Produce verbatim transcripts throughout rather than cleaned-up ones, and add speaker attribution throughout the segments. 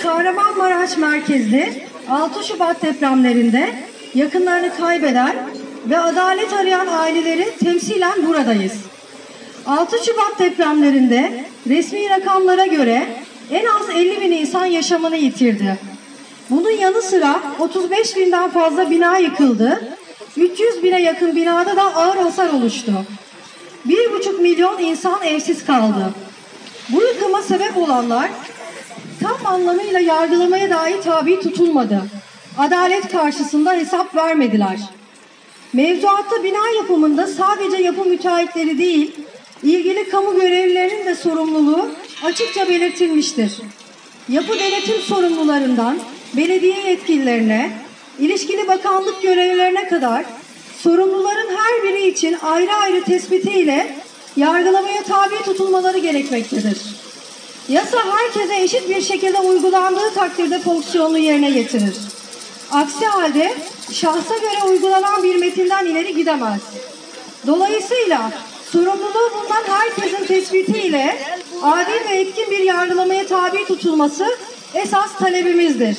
Speaker 1: Kahramanmaraş merkezli altı Şubat depremlerinde yakınlarını kaybeden ve adalet arayan aileleri temsilen buradayız. altı Şubat depremlerinde resmi rakamlara göre en az elli bin insan yaşamını yitirdi. Bunun yanı sıra otuz beş binden fazla bina yıkıldı. üç yüz bine yakın binada da ağır hasar oluştu. bir buçuk milyon insan evsiz kaldı. Bu yıkıma sebep olanlar tam anlamıyla yargılamaya dahi tabi tutulmadı. Adalet karşısında hesap vermediler. Mevzuatta bina yapımında sadece yapı müteahhitleri değil, ilgili kamu görevlilerinin de sorumluluğu açıkça belirtilmiştir. Yapı denetim sorumlularından belediye yetkililerine, ilişkili bakanlık görevlilerine kadar sorumluların her biri için ayrı ayrı tespitiyle yargılamaya tabi tutulmaları gerekmektedir. Yasa herkese eşit bir şekilde uygulandığı takdirde fonksiyonunu yerine getirir. Aksi halde şahsa göre uygulanan bir metinden ileri gidemez. Dolayısıyla sorumluluğu bulunan herkesin tespitiyle adil ve etkin bir yargılamaya tabi tutulması esas talebimizdir.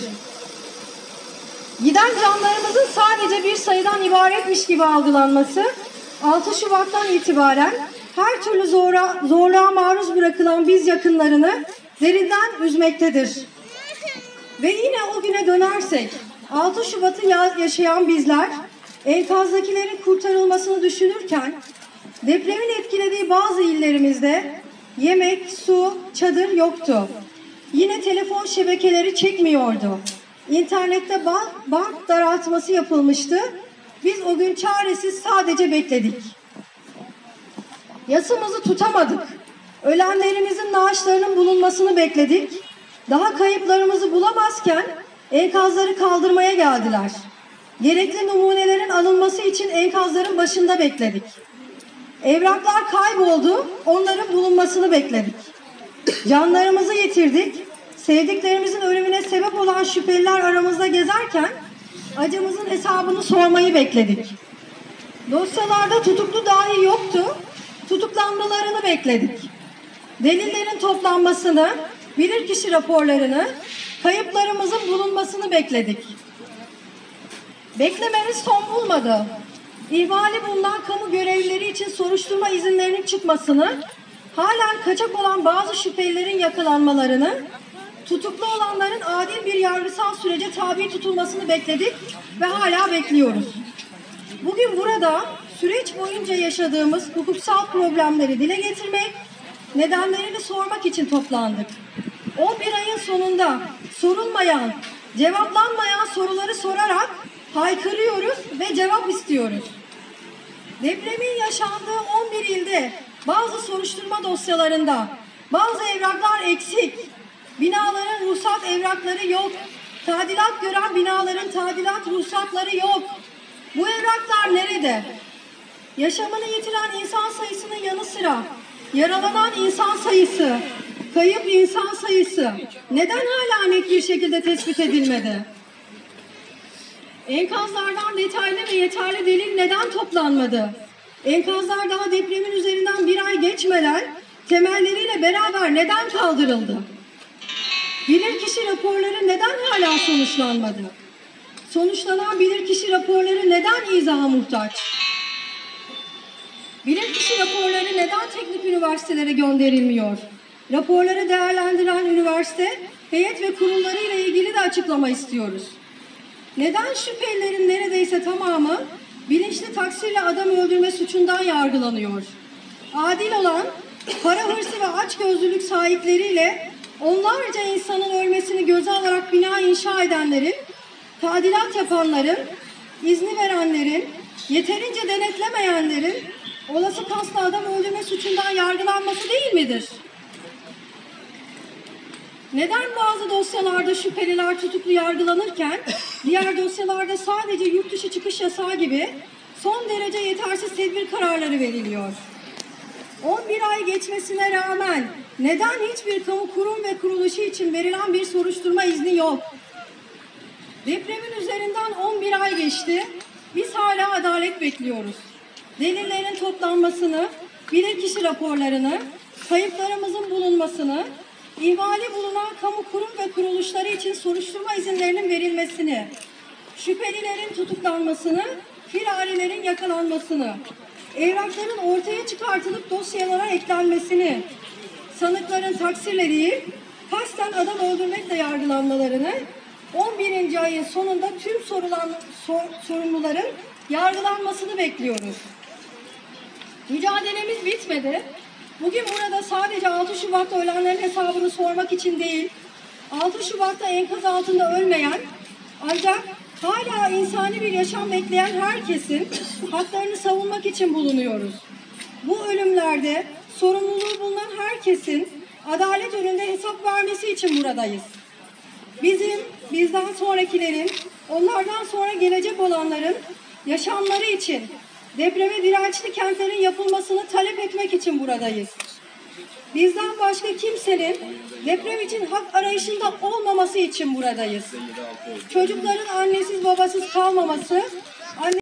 Speaker 1: Giden canlarımızın sadece bir sayıdan ibaretmiş gibi algılanması, altı Şubat'tan itibaren her türlü zora, zorluğa maruz bırakılan biz yakınlarını derinden üzmektedir. Ve yine o güne dönersek, altı Şubat'ı yaşayan bizler, enkazdakilerin kurtarılmasını düşünürken, depremin etkilediği bazı illerimizde yemek, su, çadır yoktu. Yine telefon şebekeleri çekmiyordu. İnternette bank, bank daraltması yapılmıştı. Biz o gün çaresiz sadece bekledik. Yasımızı tutamadık. Ölenlerimizin naaşlarının bulunmasını bekledik. Daha kayıplarımızı bulamazken enkazları kaldırmaya geldiler. Gerekli numunelerin alınması için enkazların başında bekledik. Evraklar kayboldu, onların bulunmasını bekledik. Canlarımızı yitirdik. Sevdiklerimizin ölümüne sebep olan şüpheliler aramızda gezerken acımızın hesabını sormayı bekledik. Dosyalarda tutuklu dahi yoktu, tutuklanmalarını bekledik. Delillerin toplanmasını, bilirkişi raporlarını, kayıplarımızın bulunmasını bekledik. Beklememiz son bulmadı. İhmali bulunan kamu görevlileri için soruşturma izinlerinin çıkmasını, halen kaçak olan bazı şüphelilerin yakalanmalarını, tutuklu olanların adil bir yargısal sürece tabi tutulmasını bekledik ve hala bekliyoruz. Bugün burada süreç boyunca yaşadığımız hukuksal problemleri dile getirmek, nedenlerini sormak için toplandık. on bir ayın sonunda sorulmayan, cevaplanmayan soruları sorarak haykırıyoruz ve cevap istiyoruz. Depremin yaşandığı on bir ilde bazı soruşturma dosyalarında bazı evraklar eksik, binaların ruhsat evrakları yok, tadilat gören binaların tadilat ruhsatları yok. Bu evraklar nerede? Yaşamını yitiren insan sayısının yanı sıra yaralanan insan sayısı, kayıp insan sayısı neden hala net bir şekilde tespit edilmedi? Enkazlardan detaylı ve yeterli delil neden toplanmadı? Enkazlar daha depremin üzerinden bir ay geçmeden temelleriyle beraber neden kaldırıldı? Bilirkişi raporları neden hala sonuçlanmadı? Sonuçlanan bilirkişi raporları neden izaha muhtaç? Bilirkişi raporları neden teknik üniversitelere gönderilmiyor? Raporları değerlendiren üniversite, heyet ve kurulları ile ilgili de açıklama istiyoruz. Neden şüphelilerin neredeyse tamamı bilinçli taksirle adam öldürme suçundan yargılanıyor? Adil olan para hırsı ve açgözlülük sahipleriyle onlarca insanın ölmesini göze alarak bina inşa edenlerin, tadilat yapanların, izni verenlerin, yeterince denetlemeyenlerin olası kaslı adam öldürme suçundan yargılanması değil midir? Neden bazı dosyalarda şüpheliler tutuklu yargılanırken diğer dosyalarda sadece yurt dışı çıkış yasağı gibi son derece yetersiz tedbir kararları veriliyor? on bir ay geçmesine rağmen neden hiçbir kamu kurum ve kuruluşu için verilen bir soruşturma izni yok? Depremin üzerinden on bir ay geçti. Biz hala adalet bekliyoruz. Delillerin toplanmasını, bilirkişi raporlarını, kayıplarımızın bulunmasını, ihmali bulunan kamu kurum ve kuruluş sonuçları için soruşturma izinlerinin verilmesini, şüphelilerin tutuklanmasını, firarilerin yakalanmasını, evrakların ortaya çıkartılıp dosyalara eklenmesini, sanıkların taksirle değil, kasten adam öldürmekle yargılanmalarını, on birinci ayın sonunda tüm sorulan, sor, sorumluların yargılanmasını bekliyoruz. Mücadelemiz bitmedi. Bugün burada sadece altı Şubat'ta ölenlerin hesabını sormak için değil, altı Şubat'ta enkaz altında ölmeyen ancak hala insani bir yaşam bekleyen herkesin haklarını savunmak için bulunuyoruz. Bu ölümlerde sorumluluğu bulunan herkesin adalet önünde hesap vermesi için buradayız. Bizim, bizden sonrakilerin, onlardan sonra gelecek olanların yaşamları için depreme dirençli kentlerin yapılmasını talep etmek için buradayız. Bizden başka kimsenin deprem için hak arayışında olmaması için buradayız. Çocukların annesiz babasız kalmaması